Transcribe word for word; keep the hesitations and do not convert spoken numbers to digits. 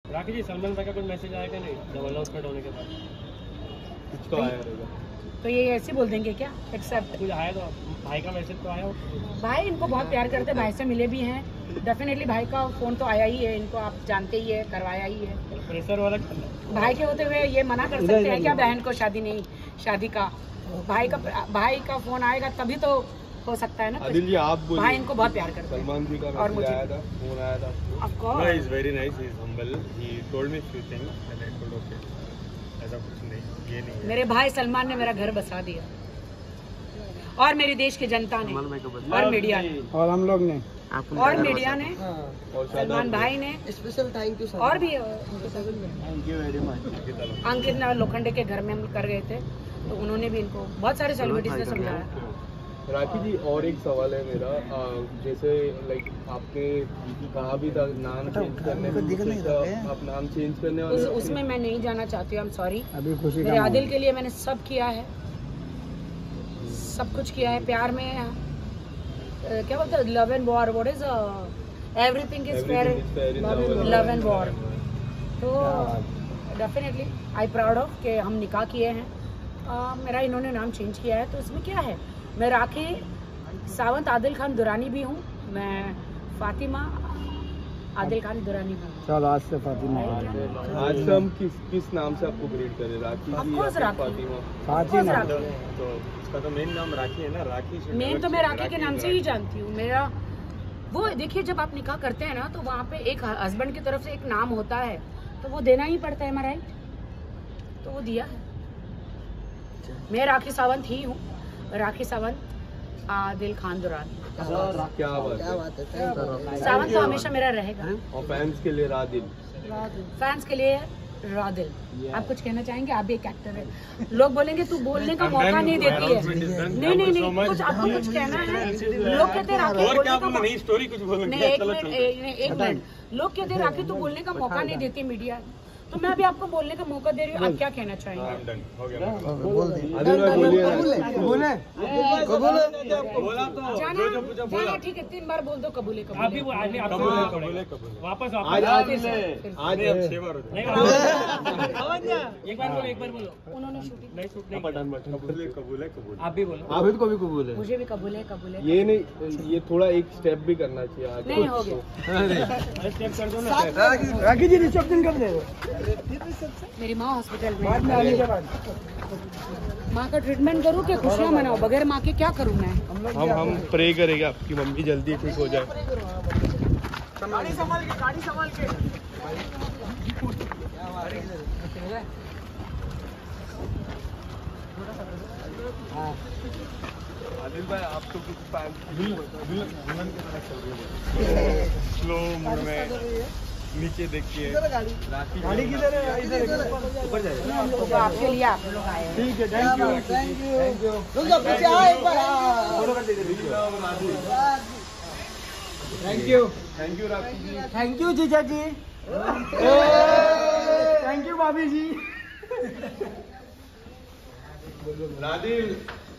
राखी जी, सलमान भाई का कोई मैसेज आया क्या नहीं जब अनाउंसमेंट होने के बाद? कुछ तो आया रहेगा। तो ये ऐसे बोल देंगे क्या? एक्सेप्ट कुछ आया तो भाई का मैसेज तो आया हो? भाई इनको बहुत प्यार करते, भाई से मिले भी हैं डेफिनेटली। भाई का फोन तो आया ही है, इनको आप जानते ही है, करवाया ही है। प्रेशर वाला भाई के होते हुए ये मना कर सकते हैं क्या बहन को शादी नहीं, शादी का भाई का भाई का फोन आएगा तभी तो हो सकता है ना। आदिल जी आप बोलिए, भाई इनको बहुत प्यार करते हैं। सलमान जी का और मैसेज मुझे आया था, फोन आया था। Of course No, he's very nice. He's humble. He told me few things and I told okay. ऐसा कुछ नहीं, ये नहीं है। मेरे भाई सलमान ने मेरा घर बसा दिया और मेरे देश की जनता ने और मीडिया ने और हम लोग ने और मीडिया ने और सलमान भाई ने स्पेशल थैंक यू और भी thank you very much. Ankit ने लोखंडे के घर में हम कर गए थे तो उन्होंने भी इनको बहुत सारे सेलिब्रिटीज ने समझाया। राखी जी और एक सवाल है मेरा, आ, जैसे लाइक आपने कहा भी था नाम चेंज करने में, आप नाम चेंज करने वाले उस, उसमें मैं नहीं जाना चाहती हूँ, आई एम सॉरी। अभी खुशी मेरे आदिल के लिए मैंने सब किया है, सब कुछ किया है प्यार में। uh, क्या बोलते हैं, love and war, what is everything is fair, love and war. तो डेफिनेटली आई प्राउड ऑफ कि हम निकाह किए हैं। uh, मेरा इन्होंने नाम चेंज किया है तो इसमें क्या है। मैं राखी सावंत आदिल खान दुरानी भी हूँ, मैं फातिमा आदिल खान दुरानी भी हूँ। चल आज से फातिमा आज से हम किस किस नाम से आपको ग्रीट करें, राखी जी या course फिर राखी। फातिमा? फातिमा तो उसका तो मेन नाम राखी है ना, राखी से मेन तो मैं राखी के नाम से ही जानती हूँ। मेरा वो देखिए, जब आप निकाह करते हैं ना तो वहाँ पे एक हस्बैंड की तरफ से एक नाम होता है तो वो देना ही पड़ता है, राइट? तो वो दिया है। मैं राखी सावंत ही हूँ, राखी सावंत आदिल खान दुरानी। क्या बात है, सावंत तो हमेशा मेरा रहेगा। और फैंस के लिए रादिल, फैंस के लिए रादिल। आप कुछ कहना चाहेंगे? आप भी एक एक्टर है, लोग बोलेंगे तू बोलने का मौका नहीं देती है। नहीं नहीं नहीं, कुछ आपको कुछ कहना है। लोग कहते हैं राखी बोलने का मौका नहीं, स्टोरी कुछ बोलने नहीं, एक मिनट एक मिनट लोग कहते हैं राखी तू बोलने का मौका नहीं देती मीडिया, तो मैं अभी आपको बोलने का मौका दे रही हूँ। आप क्या कहना चाहेंगे? आदिल भाई बोलिए ना। बोला तो जाना जाना, ठीक है, तीन बार बोल दो कबूले कबूले। आप भी वो आदमी आपको बोले कबूल वापस आज वापस आज फिर से, आज नहीं, अब छह बार हो जाए। एक बार बोलो, एक बार बोलो। उन्होंने शूटिंग नहीं शूट नहीं पठान बट कबूल है, कबूल है, कबूल। आप भी बोलो। आप को भी कबूल है। मुझे भी कबूल है, कबूल है। ये नहीं, ये थोड़ा एक स्टेप भी करना चाहिए आगे। नहीं हो गया। अरे स्टेप कर दो ना। राखी जी रिसेप्शन कब दे रहे? मेरी माँ हॉस्पिटल बाद में में, आने के बाद माँ का ट्रीटमेंट करूँ कि खुशियाँ मनाऊँ? बगैर माँ के क्या करूँ मैं? हम हम प्रे करेंगे आपकी मम्मी जल्दी ठीक हो जाए। गाड़ी संभाल के, गाड़ी संभाल के। आदिल भाई आप तो कुछ स्लो मोड में नीचे देखिए, गाड़ी किधर है? इधर ऊपर जाए। तो आपके लिए आप लोग आए हैं। ठीक है, थैंक यू थैंक यू। रुक जा, पीछे आ एक बार। फोटो कर दीजिए। Thank you thank you Rakhi ji, thank you जीजा जी, थैंक यू भाभी जी। रादिल।